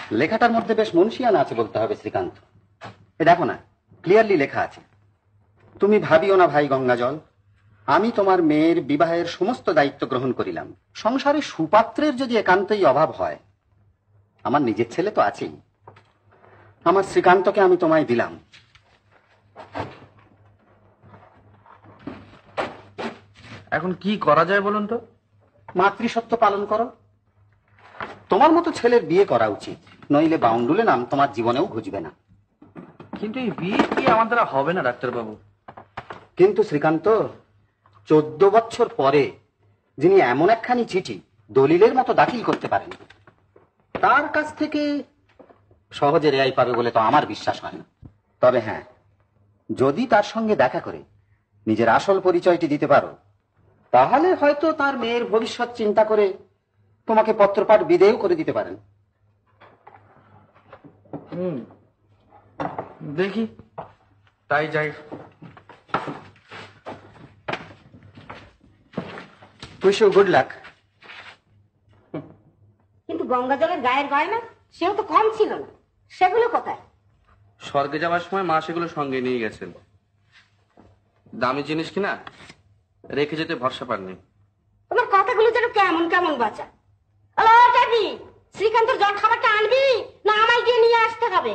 লেখাটার মধ্যে বেশ মুনশিয়ানা আছে বলতে হবে শ্রীকান্ত। এ দেখো না, ক্লিয়ারলি লেখা আছে, তুমি ভাবিও না ভাই গঙ্গাজল, আমি তোমার মেয়ের বিবাহের সমস্ত দায়িত্ব গ্রহণ করিলাম। সংসারে সুপাত্রের যদি একান্তই অভাব হয়, আমার নিজের ছেলে তো আছেই, আমার শ্রীকান্তকে আমি তোমায় দিলাম। এখন কি করা যায় বলুন তো? মাতৃসত্ব পালন করো। তোমার মতো ছেলের বিয়ে করা উচিত, নইলে বাউন্ডুলে নাম তোমার জীবনেও ঘুচবে না। কিন্তু এই বিয়ে কি আমার দ্বারা হবে না ডাক্তারবাবু? কিন্তু শ্রীকান্ত, 14 বছর পরে যিনি এমন একখানি চিঠি দলিলের মতো দাখিল করতে পারেন, তার কাছ থেকে সহজে রেয়াই পাবে বলে তো আমার বিশ্বাস হয় না। তবে হ্যাঁ, যদি তার সঙ্গে দেখা করে নিজের আসল পরিচয়টি দিতে পারো, তাহলে হয়তো তার মেয়ের ভবিষ্যৎ চিন্তা করে তোমাকে পত্রপাঠ বিদেয় করে দিতে পারেন। দেখি, তাই যাই। Wish you good luck. কিন্তু গঙ্গাজলের গায়ের গয়না সেও তো কম ছিল না, সেগুলো কোথায়? স্বর্গে যাওয়ার সময় মা সেগুলো সঙ্গে নিয়ে গেছেন। দামি জিনিস কিনা রেখে যেতে ভরসা পাননি। তোমার কথাগুলো যেন কেমন কেমন বাঁচা। শ্রীকান্তর জল খাবারটা আনবি না আমায় গিয়ে নিয়ে আসতে হবে?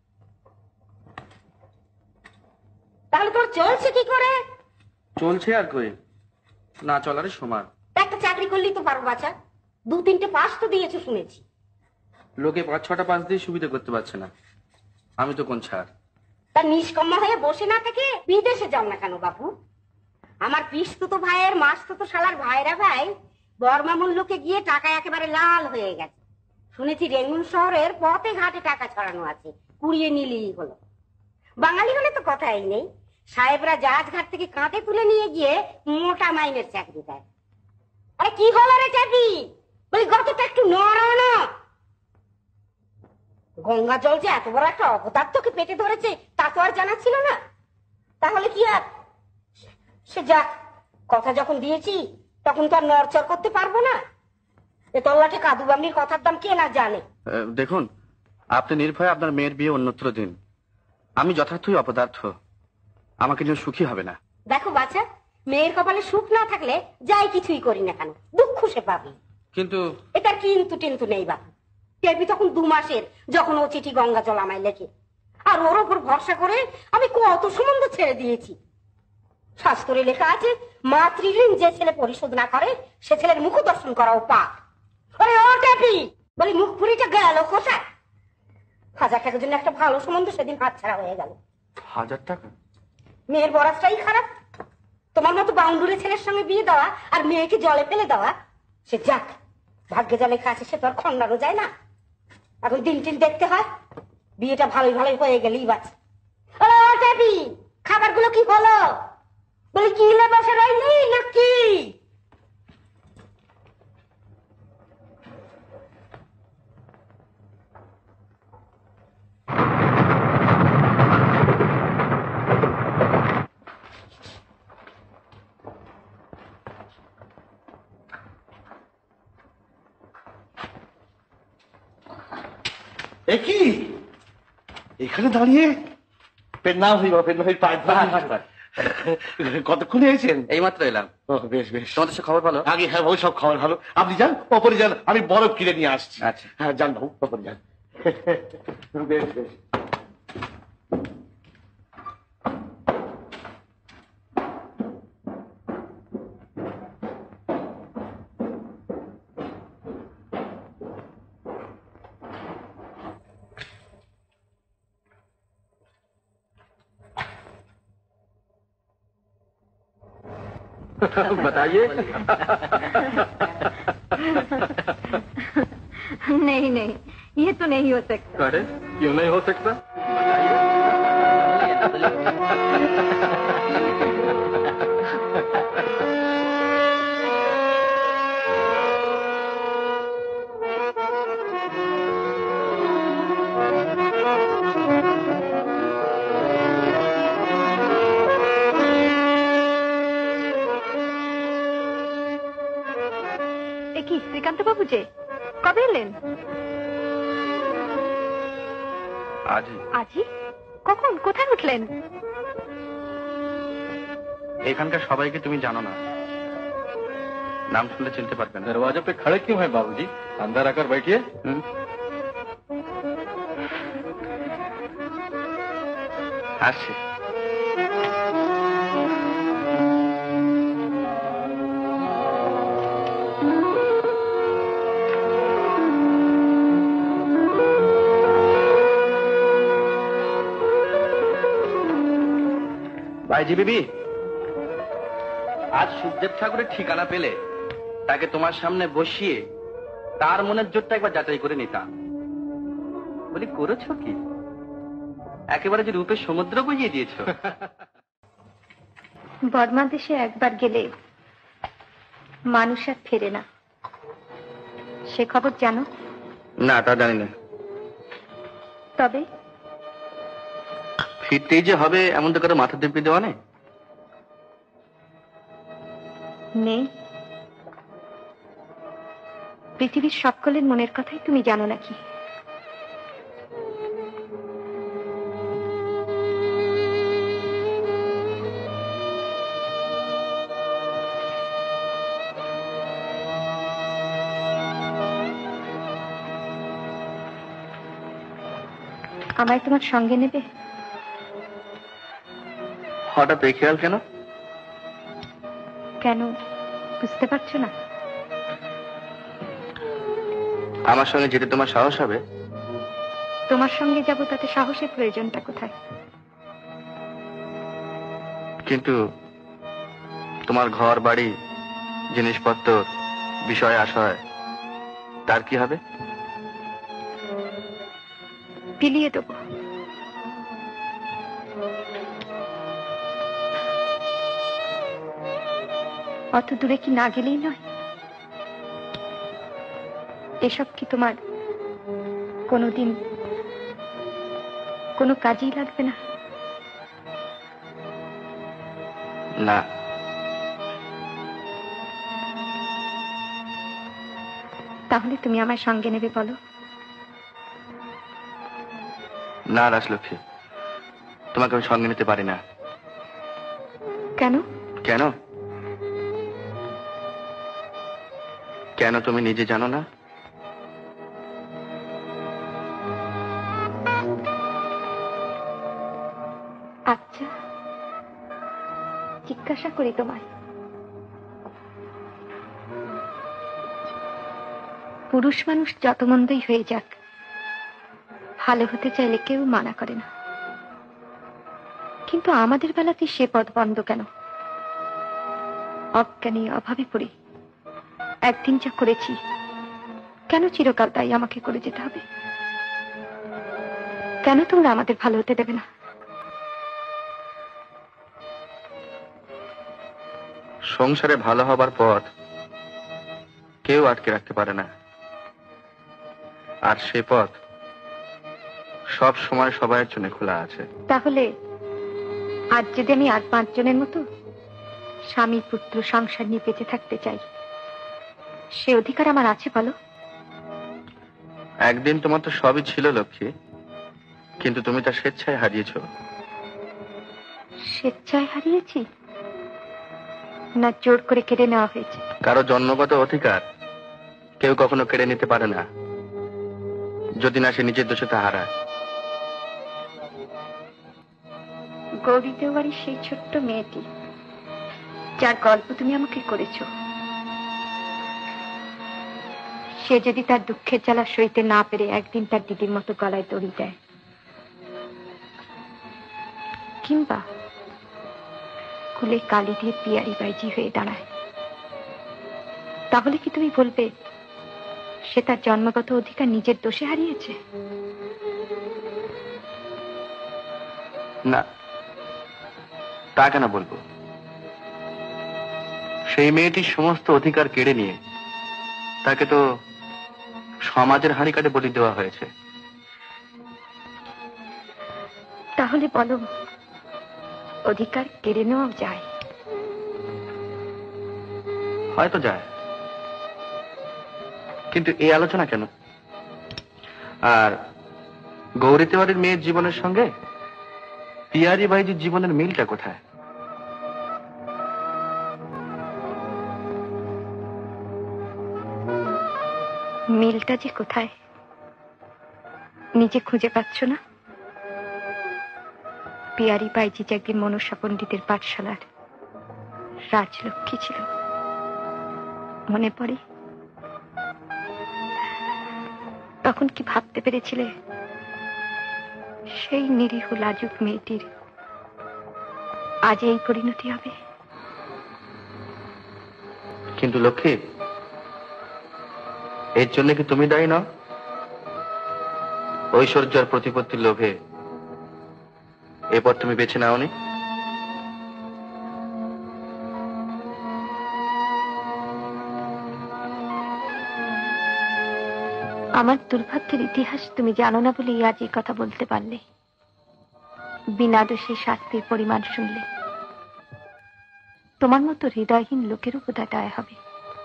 তাহলে তোর চলছে কি করে? চলছে আর কই, না চলারই সমান। একটা চাকরি করলেই তো পারো বাচ্চা, 2-3টে পাস তো দিয়েছো শুনেছি। লোকে 5-6টা পাস দিয়ে সুবিধা করতে পারছে না, আমি তো কোন ছাড়। তার নিষ্কম্ম হয়ে বসে না থেকে বিদেশে যাও না কেন বাবু? আমার পিসতুতো ভাইয়ের মাসতুতো শালার ভাইরা ভাই বর্মা মূল্যকে গিয়ে টাকা একেবারে লাল হয়ে গেছে। শুনেছি রেঙ্গুন শহরের পথে ঘাটে টাকা ছড়ানো আছে, কুড়িয়ে নিলেই হলো। বাঙালি হলে তো কথাই নেই, সাহেবরা জাহাজ ঘাট থেকে কাঁধে তুলে নিয়ে গিয়ে মোটা মাইনের চাকরি দেয়। আরে কি হলো রে চাবি? বলি গতটা একটু নড়াও না। গঙ্গা জল যে এত বড় একটা অপদার্থকে পেটে ধরেছে তা তো আর জানা ছিল না। তাহলে কি আর, সে যাক, কথা যখন দিয়েছি তখন তো আর নড়চড় করতে পারবো না। এ তল্লাটে কাদু বামনির কথার দাম কে না জানে। দেখুন, আপনি নির্ভয়ে আপনার মেয়ের বিয়ে অন্যত্র দিন। আমি যথার্থই অপদার্থ, আমাকে নিয়ে সুখী হবে না। দেখো বাচ্চা, মেয়ের কপালে সুখ না থাকলে যাই কিছুই করি না কেন দুঃখ সে পাবি। কিন্তু এটার কিন্তু টিন্তু নেই বাবু। টেপি তখন 2 মাসের, যখন ও চিঠি গঙ্গা জল আমায় লেখে, আর ওর ওপর ভরসা করে আমি কত সম্বন্ধ ছেড়ে দিয়েছি। শাস্ত্রে লেখা আছে, মাতৃঋণ যে ছেলে পরিশোধ না করে সে ছেলের মুখ দর্শন করাও পাপ। আরে ও টেপি, বলি মুখ পুরিটা গেল কোথায়? 1000 টাকার জন্য একটা ভালো সম্বন্ধ সেদিন হাতছাড়া হয়ে গেল। 1000 টাকা? মেয়ের বরাসটাই খারাপ। তোমার মতো বাউন্ডুরে ছেলের সঙ্গে বিয়ে দেওয়া আর মেয়েকে জলে ফেলে দেওয়া, সে যাক, ভাগ্যে জলে খাচ্ছে সে তো আর খন্ডানো যায় না। এখন দিন টিন দেখতে হয়, বিয়েটা ভালোই ভালোই হয়ে গেলেই বাঁচে। খাবারগুলো কি হলো? বলি কি বসে রইলি নাকি? কি এখানে দাঁড়িয়ে পেন্নাম হইব পাঁচ কতক্ষণে এসেছেন? এইমাত্র এলাম। বেশ বেশ, তোমাদের সে খবর ভালো? আগে হ্যাঁ ওই সব খবর ভালো। আপনি যান ওপরে যান, আমি বরফ কিনে নিয়ে আসছি। আচ্ছা হ্যাঁ যান বাবু, ওপরে যান। বেশ বেশ। बताइए। नहीं नहीं, ये तो नहीं हो सकता। अरे क्यों नहीं हो सकता? কি শ্রীকান্ত বাবু যে কবে এলেন? আজই। আজই? কখন? কোথায় উঠলেন? এখানকার সবাইকে তুমি জানো না, নাম শুনলে চিনতে পারবে না। दरवाजे पे खड़े क्यों हैं बाबूजी? अंदर आकर बैठिए। হুম? আসছে। ভাইজি বিবি, আজ সুখদেব ঠাকুরের ঠিকানা পেলে তাকে তোমার সামনে বসিয়ে তার মনের জোরটা একবার যাচাই করে নিতাম। বলি, করেছো কি? একেবারে যে রূপের সমুদ্র বুঝিয়ে দিয়েছো। বর্মা দেশে একবার গেলে মানুষ আর ফেরে না, সে খবর জানো? না, তা জানি না। তবে ফিরতেই যে হবে এমন তো কারো মাথা দিব্যি দেওয়া নেই। নেই। পৃথিবীর সকলের মনের কথাই তুমি জানো নাকি? আমায় তোমার সঙ্গে নেবে? হঠাৎ এই খেয়াল কেন? কেন বুঝতে পারছো না? আমার সঙ্গে যেতে তোমার সাহস হবে? তোমার সঙ্গে যাব তাতে সাহসের প্রয়োজনটা কোথায়? কিন্তু তোমার ঘর বাড়ি, জিনিসপত্র, বিষয় আশয়, তার কি হবে? বিলিয়ে দেবো। অত দূরে কি না গেলেই নয়? এসব কি তোমার কোনোদিন কোনো কাজেই লাগবে না? না। তাহলে তুমি আমায় সঙ্গে নেবে বলো? না রাজলক্ষ্মী, তোমাকে আমি সঙ্গে নিতে পারি না। কেন? কেন? কেন তুমি নিজে জানো না? আচ্ছা, জিজ্ঞাসা করি তোমায়। পুরুষ মানুষ যত মন্দই হয়ে যাক, ভালো হতে চাইলে কেউ মানা করে না, কিন্তু আমাদের বেলাতে সে পথ বন্ধ কেন? অজ্ঞানী অভাবে পড়ে একদিন যা করেছি, কেন চিরকাল তাই আমাকে করে যেতে হবে? কেন তোমরা আমাদের ভালো হতে দেবে না? সংসারে ভালো হবার পথ কেউ আটকে রাখতে পারে না, আর সে পথ সব সময় সবাইয়ের জন্য খোলা আছে। তাহলে আজ যদি আমি আর 5 জনের মতো স্বামী পুত্র সংসার নিয়ে বেঁচে থাকতে চাই, সে অধিকার আমার আছে বলো? একদিন তোমার তো সবই ছিল লক্ষ্মী, কিন্তু তুমি তা স্বেচ্ছায় হারিয়েছো। স্বেচ্ছায় হারিয়েছি না জোর করে কেড়ে নেওয়া হয়েছে? কারো জন্মগত অধিকার কেউ কখনো কেড়ে নিতে পারে না, যদি না সে নিজের দোষে তা হারায়। গৌরী দেওয়ারির সেই ছোট্ট মেয়েটি যার গল্প তুমি আমাকে করেছো, সে যদি তার দুঃখের জ্বালা সইতে না পেরে একদিন তার দিদির মতো গলায় দড়ি দেয়, কিংবা কুলে কালি দিয়ে পিয়ারি বাইজি হয়ে দাঁড়ায়, তাহলে কি তুমি বলবে সে তার জন্মগত অধিকার নিজের দোষে হারিয়েছে? না, তা কেন বলবো? সেই মেয়েটির সমস্ত অধিকার কেড়ে নিয়ে তাকে তো সমাজের হাঁড়ি কাটে বলি দেওয়া হয়েছে। তাহলে বলো, অধিকার কেড়ে নেওয়া যায়? হয়তো যায়, কিন্তু এই আলোচনা কেন? আর গৌরী তেওয়ারির মেয়ের জীবনের সঙ্গে পিয়ারি বাইজির জীবনের মিলটা কোথায়? মিলটা যে কোথায় নিজে খুঁজে পাচ্ছ না? পিয়ারি বাইজি যে একদিন মনসা পণ্ডিতের পাঠশালার রাজলক্ষ্মী ছিল, মনে পড়ে? তখন কি ভাবতে পেরেছিলে সেই নিরীহ লাজুক মেয়েটির আজ এই পরিণতি হবে? কিন্তু লক্ষ্মী, এর জন্য কি তুমি দায়ী নও? ঐশ্বর্য আর প্রতিপত্তির লোভে এরপর তুমি বেছে নাওনি। আমার দুর্ভাগ্যের ইতিহাস তুমি জানো না বলেই আজ এই কথা বলতে পারলে। বিনা দোষে শাস্তির পরিমাণ শুনলে তোমার মতো হৃদয়হীন লোকের উপর দায় হবে।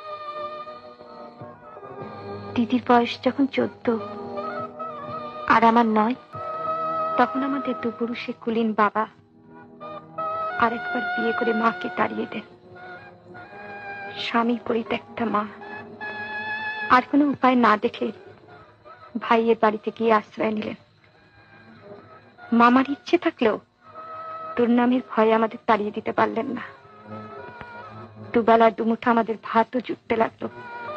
দিদির বয়স যখন 14 আর আমার নয়, তখন আমাদের দুপুরুষে কুলীন বাবা আরেকবার বিয়ে করে মাকে তাড়িয়ে দেন। স্বামী পরিত্যক্তা মা আর কোনো উপায় না দেখে ভাইয়ের বাড়িতে গিয়ে আশ্রয় নিলেন। মামার ইচ্ছে থাকলেও দুর্নামের ভয়ে আমাদের তাড়িয়ে দিতে পারলেন না। দুবেলার দুমুঠো আমাদের ভাতও জুটতে লাগলো,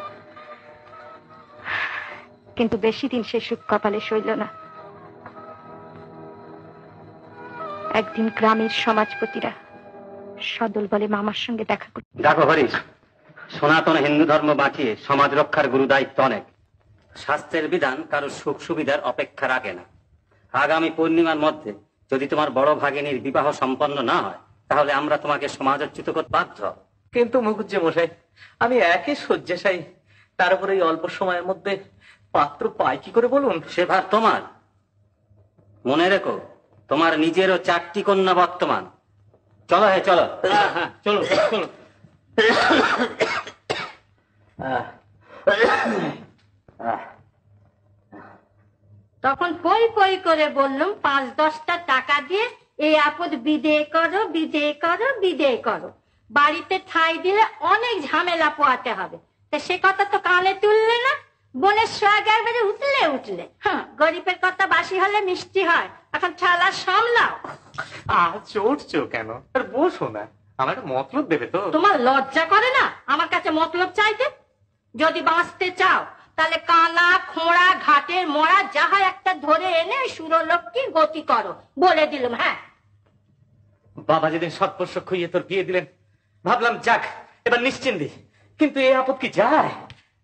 কিন্তু বেশি দিন সে সুখ কপালে সইল না। একদিন গ্রামের সমাজপতিরা সদল বলে মামার সঙ্গে দেখা করতে। দেখো হরিশ, সনাতন হিন্দু ধর্ম বাঁচিয়ে সমাজ রক্ষার গুরু দায়িত্ব অনেক। শাস্ত্রের বিধান কারো সুখ সুবিধার অপেক্ষা রাখে না। আগামী পূর্ণিমার মধ্যে যদি তোমার বড় ভাগিনীর বিবাহ সম্পন্ন না হয়, তাহলে আমরা তোমাকে সমাজচ্যুত করতে বাধ্য। কিন্তু মুখুজ্জে মশাই, আমি একে শয্যাশায়ী, তার উপরে এই অল্প সময়ের মধ্যে পাত্র পাই কি করে বলুন? সে ভার তোমার। মনে রেখো, তোমার নিজেরও 4টি কন্যা বর্তমান। চলো হে চলো। চলো চলো। তখন পই পই করে বললুম 5-10টা টাকা দিয়ে এই আপদ বিদেয় করো, বিদেয় করো, বিদেয় করো। বাড়িতে ঠাঁই দিলে অনেক ঝামেলা পোয়াতে হবে। তা সে কথা তো কানে তুললে না। বোনের সোয়াগ একবারে উঠলে। হ্যাঁ, গরিবের কথা বাসি হলে মিষ্টি হয়। এখন ঠালা সামলাও। চড়ছো কেন? আর বসো না, আমার একটা মতলব দেবে তো। তোমার লজ্জা করে না আমার কাছে মতলব চাইতে? যদি বাঁচতে চাও তাহলে কানা খোঁড়া ঘাটের মোড়া যাহা একটা ধরে এনে সুরলক্ষ্মীর গতি করো, বলে দিলাম। হ্যাঁ, বাবা যেদিন সৎপোষ্য খুইয়ে তোর বিয়ে দিলেন, ভাবলাম যাক এবার নিশ্চিন্তি। কিন্তু এই আপদ কি যায়?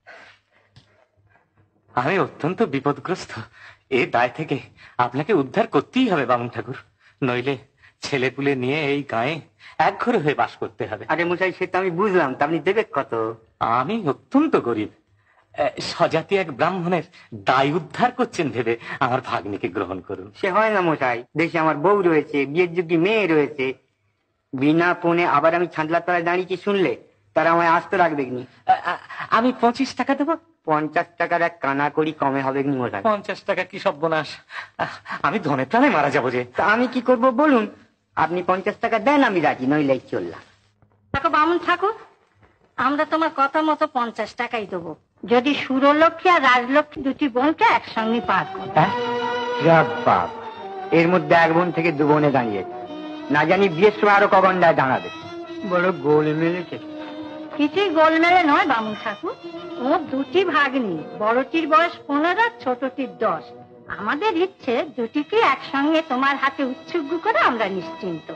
আমি অত্যন্ত বিপদগ্রস্ত। এই দায় থেকে আপনাকে উদ্ধার করতেই হবে বামুন ঠাকুর, নইলে ছেলেপুলে নিয়ে এই গায়ে একঘরে হয়ে বাস করতে হবে। আরে মশাই, সে তো আমি বুঝলাম, তা আপনি দেবে কত? আমি অত্যন্ত গরিব। স্বজাতি এক ব্রাহ্মণের দায় উদ্ধার করছেন ভেবে আমার ভাগ্নিকে গ্রহণ করুন। সে হয় না মশাই, দেশে আমার বউ রয়েছে, বিয়ের যোগ্য মেয়ে রয়েছে। বিনা পণে আবার আমি ছাঁদলার তলায় দাঁড়িয়েছি শুনলে তারা আমায় আস্ত রাখবে নি। আমি 25 টাকা দেবো। 50 টাকার এক কানা করি কমে হবে নি মশাই। 50 টাকা কি সর্বনাশ! আমি ধনে প্রাণে মারা যাবো যে। তা আমি কি করব বলুন? আপনি 50 টাকা দেন, আমি রাজি, নইলে চললাম। দেখো বামুন ঠাকুর, আমরা তোমার কথা মতো 50 টাকাই দেবো, যদি সুরলক্ষ্মী আর রাজলক্ষ্মী দুটি বোনকে একসঙ্গে পার করো। বাবা, এর মধ্যে এক বোন থেকে 2 বোনে দাঁড়িয়ে, না জানি বিয়ের সময় আরো কগন্ডায় দাঁড়াবে। বড় গোল মেলেছে। কিছুই গোলমেলে নয় বামুন ঠাকুর, ও দুটি ভাগ্নি, বড়টির বয়স 15, ছোটটির 10। আমাদের ইচ্ছে দুটিকে একসঙ্গে তোমার হাতে উৎসর্গ করে আমরা নিশ্চিন্ত।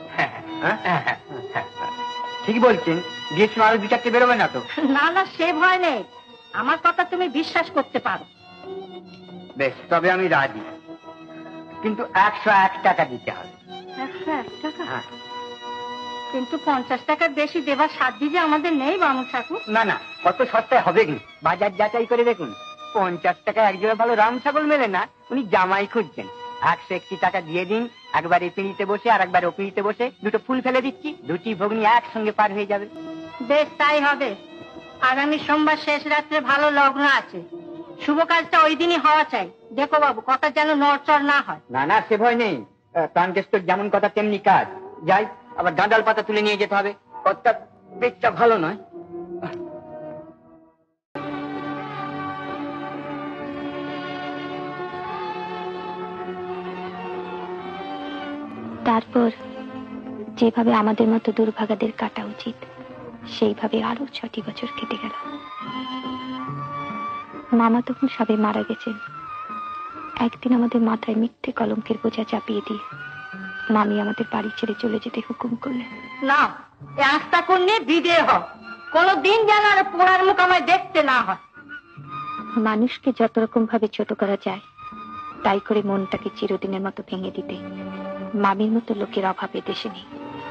ঠিক বলছেন, বিয়ের সময় আরো 2-4টে বেরোবে না তো? না না, সে ভয় নেই, আমার কথা তুমি বিশ্বাস করতে পারো। বেশ, তবে আমি রাজি, কিন্তু 101 টাকা দিতে হবে। 101 টাকা? কিন্তু 50 টাকার বেশি দেবার সাধ্য যে আমাদের নেই বামুন ঠাকুর। না না, কত সস্তায় হবে কি? বাজার যাচাই করে দেখুন। 50 টাকা একজোড়া ভালো রাম ছাগল মেলে না। উনি জামাই খুঁজছেন। 101 টাকা দিয়ে দিন, একবার এই পিঁড়িতে বসে আর একবার ও পিঁড়িতে বসে 2টো ফুল ফেলে দিচ্ছি, 2টি ভগ্নি একসঙ্গে পার হয়ে যাবে। বেশ, তাই হবে। আগামী সোমবার শেষ রাত্রে ভালো লগ্ন আছে, শুভ কাজটা ওই দিনই হওয়া চাই। দেখো বাবু, কথা যেন নড়চড় না হয়। না না, সে ভয় নেই। প্রাণকেষ্ট যেমন কথা তেমনি কাজ। যাই, আবার ডাঁডাল পাতা তুলে নিয়ে যেতে হবে। কথা বেচটা ভালো নয়। তারপর যেভাবে আমাদের মতো দুর্ভাগাদের কাটা উচিত সেইভাবে আরো 6টি বছর কেটে গেল। মামা তখন সবে মারা গেছেন। একদিন আমাদের মাথায় মিথ্যে কলঙ্কের বোঝা চাপিয়ে দিয়ে মামি আমাদের বাড়ি ছেড়ে চলে যেতে হুকুম করলেন। না, এ আস্থা করলে বিদে হয়, কোনদিন যেন আর পোড়ার মুখ আমায় দেখতে না হয়। মানুষকে যত রকম ভাবে ছোট করা যায় তাই করে মনটাকে চিরদিনের মতো ভেঙে দিতে মামির মতো লোকের অভাবে দেশে নেই।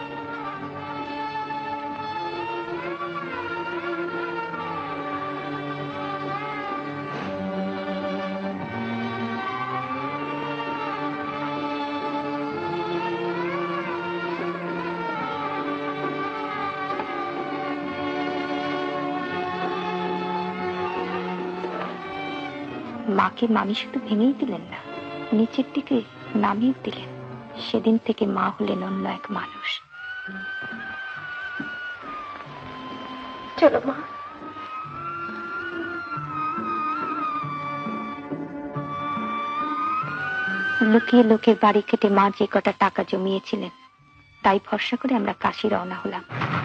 মাকে মামি শুধু ভেঙেই দিলেন না, নিচের দিকে নামিয়ে দিলেন। সেদিন থেকে মা হলেন অন্য এক মানুষ। চলো মা। লুকিয়ে লোকের বাড়ি কেটে মা যে কটা টাকা জমিয়েছিলেন তাই ভরসা করে আমরা কাশি রওনা হলাম।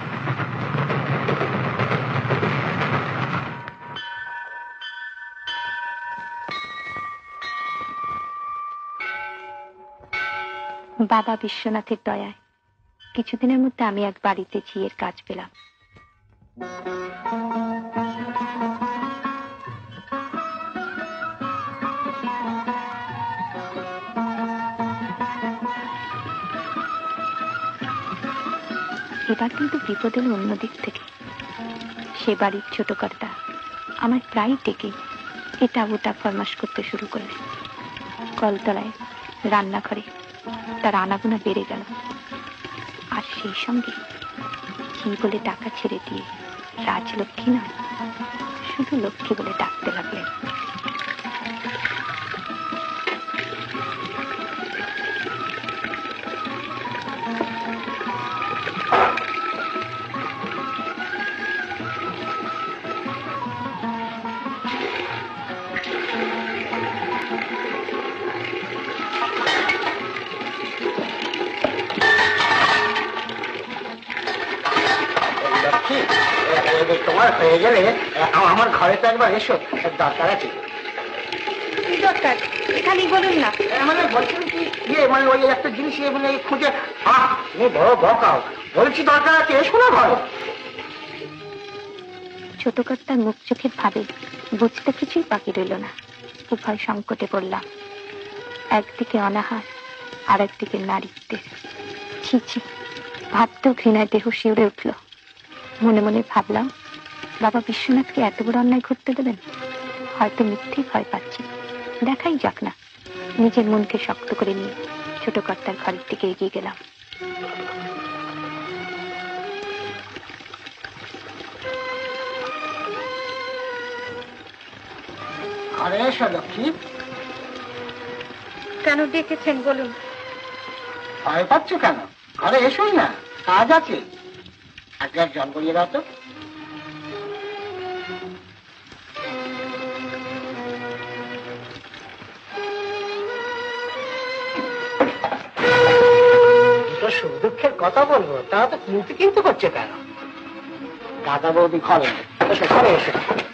বাবা বিশ্বনাথের দয়ায় কিছুদিনের মধ্যে আমি এক বাড়িতে ঝিয়ের কাজ পেলাম। এবার কিন্তু বিপদ এলো অন্যদিক থেকে। সে বাড়ির ছোট কর্তা আমার প্রায় ডেকে এটা ওটা ফরমাস করতে শুরু করলেন। কলতলায়, রান্নাঘরে তার আনাগোনা বেড়ে গেল। আর সেই সঙ্গে কি বলে টাকা ছেড়ে দিয়ে রাজলক্ষ্মী নয়, শুধু লক্ষ্মী বলে ডাকতে লাগলেন। তোমার হয়ে গেলে আমার ঘরে তো একবার এসো, দরকার আছে। কি দরকার? এখানেই বলুন না। মানে বলছিলাম কি, মানে ওই একটা জিনিস মানে খুঁজে তুমি বড় বকাও, বলছি দরকার আছে, এসো না ঘরে। ছোট কর্তার মুখ চোখের ভাবে বুঝতে কিছুই বাকি রইল না। উভয় সংকটে পড়লাম। একদিকে অনাহার আর একদিকে নারীত্বের। ছি ছি, ভাবতেও ঘৃণায় দেহ শিউরে উঠল। মনে মনে ভাবলাম, বাবা বিশ্বনাথকে এত বড় অন্যায় করতে দেবেন? হয়তো মিথ্যে ভয় পাচ্ছি, দেখাই যাক না। নিজের মনকে শক্ত করে নিয়ে ছোট কর্তার ঘরের দিকে এগিয়ে গেলাম। আরে এসো লক্ষ্মী। কেন ডেকেছেন বলুন? ভয় পাচ্ছ কেন? ঘরে এসোই না, কাজ আছে। এক গ্লাস জল করিয়ে দাও তো। সুখ দুঃখের কথা বলবো, তারা তো কিন্তু কিন্তু করছে কেন? দাদা বৌদি ঘরে এসো, ঘরে এসো।